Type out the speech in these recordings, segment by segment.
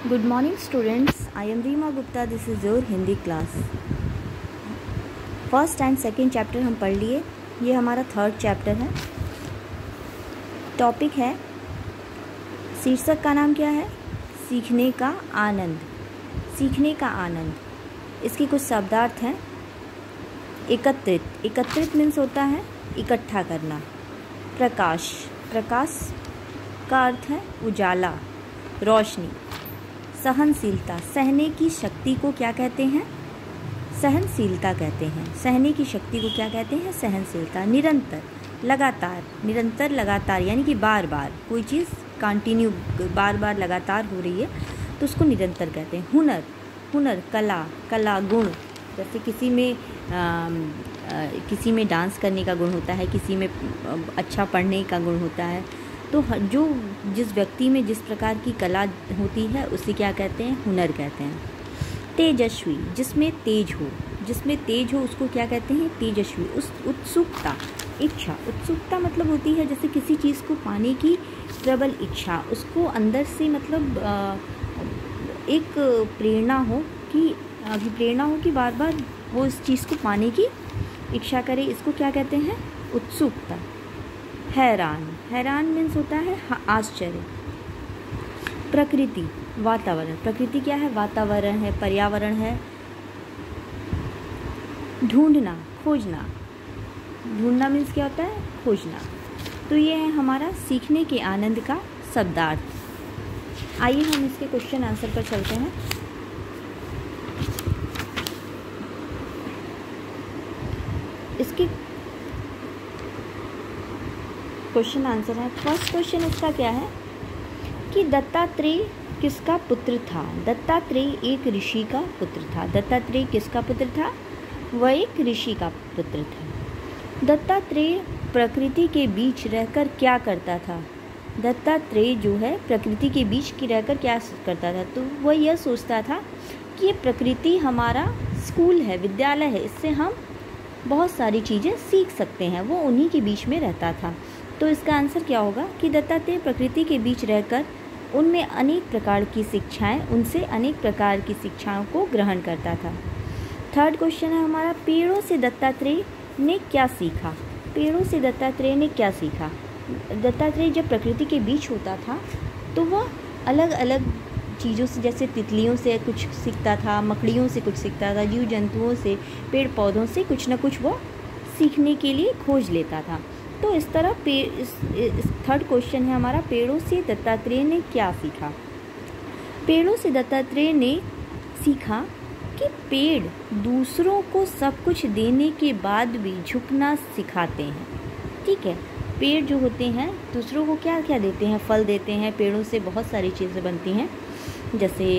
Good morning students, I am Reema Gupta. This is your Hindi class. First and second chapter हम पढ़ लिए, ये हमारा थर्ड चैप्टर है। टॉपिक है, शीर्षक का नाम क्या है? सीखने का आनंद। सीखने का आनंद, इसके कुछ शब्दार्थ हैं। एकत्रित, एकत्रित मीन्स होता है इकट्ठा करना। प्रकाश, प्रकाश का अर्थ है उजाला, रोशनी। सहनशीलता, सहने की शक्ति को क्या कहते हैं? सहनशीलता कहते हैं। सहने की शक्ति को क्या कहते हैं? सहनशीलता। निरंतर, लगातार, निरंतर लगातार यानी कि बार बार कोई चीज़ कंटिन्यू बार बार लगातार हो रही है तो उसको निरंतर कहते हैं। हुनर, हुनर कला, कला गुण। जैसे किसी में डांस करने का गुण होता है, किसी में अच्छा पढ़ने का गुण होता है। तो जो जिस व्यक्ति में जिस प्रकार की कला होती है उसे क्या कहते हैं? हुनर कहते हैं। तेजस्वी, जिसमें तेज हो, जिसमें तेज हो उसको क्या कहते हैं? तेजस्वी। उत्सुकता, इच्छा। उत्सुकता मतलब होती है जैसे किसी चीज़ को पाने की प्रबल इच्छा, उसको अंदर से मतलब एक प्रेरणा हो कि अभिप्रेरणा हो कि बार बार वो इस चीज़ को पाने की इच्छा करे, इसको क्या कहते हैं? उत्सुकता। हैरान, हैरान मीन्स होता है आश्चर्य। प्रकृति, वातावरण। प्रकृति क्या है? वातावरण है, पर्यावरण है। ढूंढना, खोजना। ढूंढना मीन्स क्या होता है? खोजना। तो ये है हमारा सीखने के आनंद का शब्दार्थ। आइए हम इसके क्वेश्चन आंसर पर चलते हैं। इसके क्वेश्चन आंसर है। फर्स्ट क्वेश्चन इसका क्या है कि दत्तात्रेय किसका पुत्र था? दत्तात्रेय एक ऋषि का पुत्र था। दत्तात्रेय किसका पुत्र था? वह एक ऋषि का पुत्र था। दत्तात्रेय प्रकृति के बीच रहकर क्या करता था? दत्तात्रेय जो है प्रकृति के बीच की रहकर क्या करता था? तो वह यह सोचता था कि ये प्रकृति हमारा स्कूल है, विद्यालय है, इससे हम बहुत सारी चीज़ें सीख सकते हैं। वो उन्हीं के बीच में रहता था। तो इसका आंसर क्या होगा कि दत्तात्रेय प्रकृति के बीच रहकर उनमें अनेक प्रकार की शिक्षाएं, उनसे अनेक प्रकार की शिक्षाओं को ग्रहण करता था। थर्ड क्वेश्चन है हमारा, पेड़ों से दत्तात्रेय ने क्या सीखा? पेड़ों से दत्तात्रेय ने क्या सीखा? दत्तात्रेय जब प्रकृति के बीच होता था तो वह अलग अलग चीज़ों से, जैसे तितलियों से कुछ सीखता था, मकड़ियों से कुछ सीखता था, जीव जंतुओं से, पेड़ पौधों से कुछ न कुछ वो सीखने के लिए खोज लेता था। तो इस तरह इस थर्ड क्वेश्चन है हमारा, पेड़ों से दत्तात्रेय ने क्या सीखा? पेड़ों से दत्तात्रेय ने सीखा कि पेड़ दूसरों को सब कुछ देने के बाद भी झुकना सिखाते हैं। ठीक है, पेड़ जो होते हैं दूसरों को क्या क्या देते हैं? फल देते हैं। पेड़ों से बहुत सारी चीज़ें बनती हैं, जैसे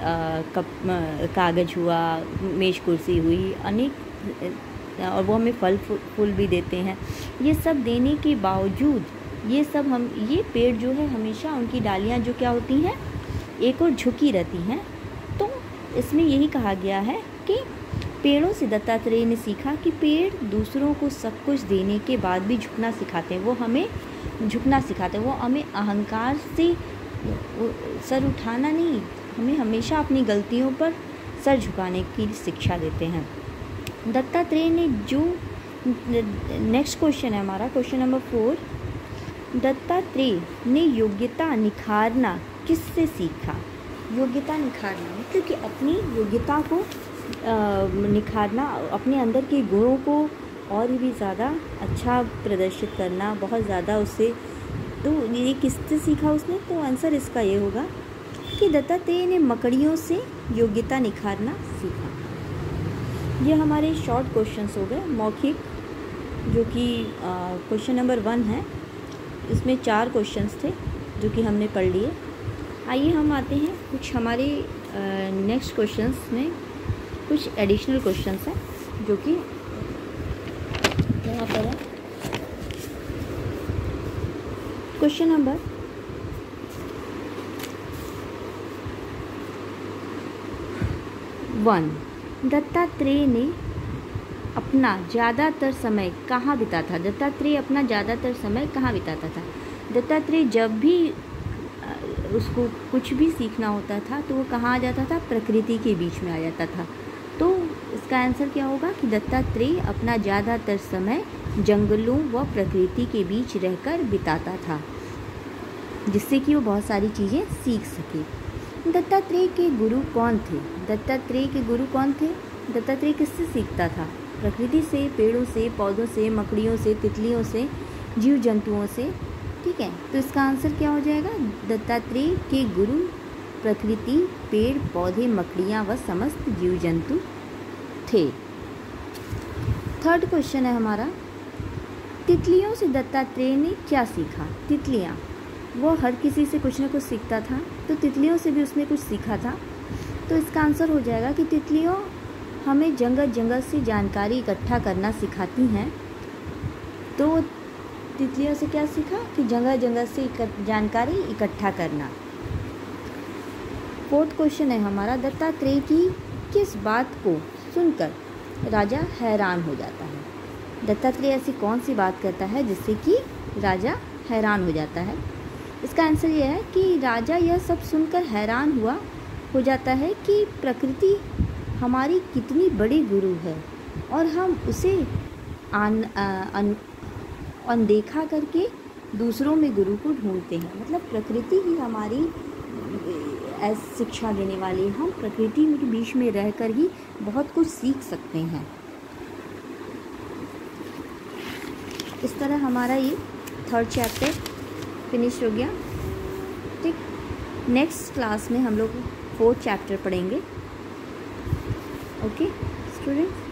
कागज़ हुआ, मेज कुर्सी हुई, अनेक, और वो हमें फल फूल भी देते हैं। ये सब देने के बावजूद ये पेड़ जो है हमेशा उनकी डालियाँ जो क्या होती हैं, एक और झुकी रहती हैं। तो इसमें यही कहा गया है कि पेड़ों से दत्तात्रेय ने सीखा कि पेड़ दूसरों को सब कुछ देने के बाद भी झुकना सिखाते हैं। वो हमें झुकना सिखाते हैं, वो हमें अहंकार से सर उठाना नहीं, हमें हमेशा अपनी गलतियों पर सर झुकाने की शिक्षा देते हैं। दत्तात्रेय ने जो नेक्स्ट क्वेश्चन है हमारा, क्वेश्चन नंबर 4, दत्तात्रेय ने योग्यता निखारना किससे सीखा? योग्यता निखारना मतलब कि अपनी योग्यता को निखारना, अपने अंदर के गुणों को और भी ज़्यादा अच्छा प्रदर्शित करना, बहुत ज़्यादा उससे। तो ये किससे सीखा उसने? तो आंसर इसका ये होगा कि दत्तात्रेय ने मकड़ियों से योग्यता निखारना सीखा। ये हमारे शॉर्ट क्वेश्चंस हो गए मौखिक, जो कि क्वेश्चन नंबर 1 है। इसमें 4 क्वेश्चंस थे जो कि हमने पढ़ लिए। आइए हम आते हैं कुछ हमारे नेक्स्ट क्वेश्चंस में कुछ एडिशनल क्वेश्चंस हैं जो कि यहाँ पर है। क्वेश्चन नंबर 1, दत्तात्रेय ने अपना ज़्यादातर समय कहाँ बिताता? दत्तात्रेय अपना ज़्यादातर समय कहाँ बिताता था? दत्तात्रेय जब भी उसको कुछ भी सीखना होता था तो वो कहाँ आ जाता था, प्रकृति के बीच में आ जाता था। तो इसका आंसर क्या होगा कि दत्तात्रेय अपना ज़्यादातर समय जंगलों व प्रकृति के बीच रहकर बिताता था, जिससे कि वो बहुत सारी चीज़ें सीख सके। दत्तात्रेय के गुरु कौन थे? दत्तात्रेय के गुरु कौन थे? दत्तात्रेय किससे सीखता था? प्रकृति से, पेड़ों से, पौधों से, मकड़ियों से, तितलियों से, जीव जंतुओं से। ठीक है, तो इसका आंसर क्या हो जाएगा? दत्तात्रेय के गुरु प्रकृति, पेड़ पौधे, मकड़ियाँ व समस्त जीव जंतु थे। थर्ड क्वेश्चन है हमारा, तितलियों से दत्तात्रेय ने क्या सीखा? तितलियाँ, वो हर किसी से कुछ ना कुछ सीखता था, तो तितलियों से भी उसने कुछ सीखा था। तो इसका आंसर हो जाएगा कि तितलियों हमें जंगल जंगल से जानकारी इकट्ठा करना सिखाती हैं। तो तितलियों से क्या सीखा कि जंगल जंगल से जानकारी इकट्ठा करना। फोर्थ क्वेश्चन है हमारा, दत्तात्रेय की किस बात को सुनकर राजा हैरान हो जाता है? दत्तात्रेय ऐसी कौन सी बात करता है जिससे कि राजा हैरान हो जाता है? इसका आंसर यह है कि राजा यह सब सुनकर हैरान हो जाता है कि प्रकृति हमारी कितनी बड़ी गुरु है और हम उसे अनदेखा करके दूसरों में गुरु को ढूंढते हैं। मतलब प्रकृति ही हमारी शिक्षा देने वाली है, हम प्रकृति के बीच में रहकर ही बहुत कुछ सीख सकते हैं। इस तरह हमारा ये थर्ड चैप्टर फिनिश हो गया। ठीक, नेक्स्ट क्लास में हम लोग फोर्थ चैप्टर पढ़ेंगे। Okay student.